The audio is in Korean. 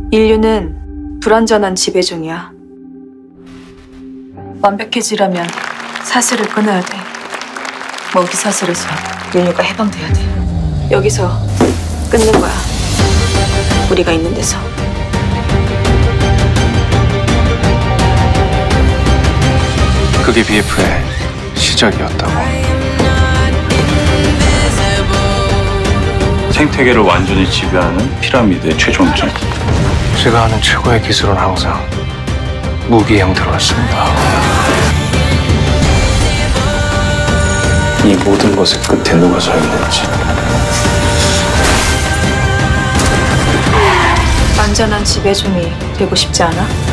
인류는 불완전한 지배종이야. 완벽해지려면 사슬을 끊어야 돼. 먹이 사슬에서 인류가 해방돼야 돼. 여기서 끊는 거야. 우리가 있는 데서. 그게 BF의 시작이었다고. 생태계를 완전히 지배하는 피라미드의 최종점. 제가 아는 최고의 기술은 항상 무기 형태로였습니다. 이 모든 것의 끝에 누가 서 있는지. 완전한 지배종이 되고 싶지 않아?